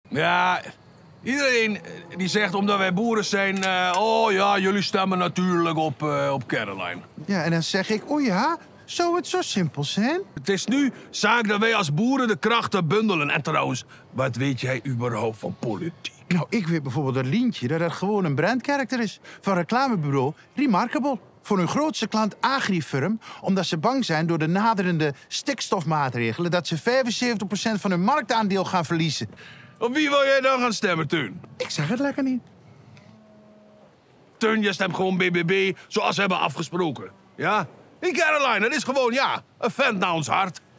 Ja, iedereen die zegt omdat wij boeren zijn... oh ja, jullie stemmen natuurlijk op Caroline. Ja, en dan zeg ik, oh ja, zou het zo simpel zijn? Het is nu zaak dat wij als boeren de krachten bundelen. En trouwens, wat weet jij überhaupt van politiek? Nou, ik weet bijvoorbeeld dat Lientje dat het gewoon een brandkarakter is. Van reclamebureau Remarkable. Voor hun grootste klant Agrifirm, omdat ze bang zijn door de naderende stikstofmaatregelen... dat ze 75% van hun marktaandeel gaan verliezen. Op wie wil jij dan gaan stemmen, Teun? Ik zeg het lekker niet. Teun, je stemt gewoon BBB zoals we hebben afgesproken. Ja? Die Caroline, dat is gewoon, ja, een vent naar ons hart.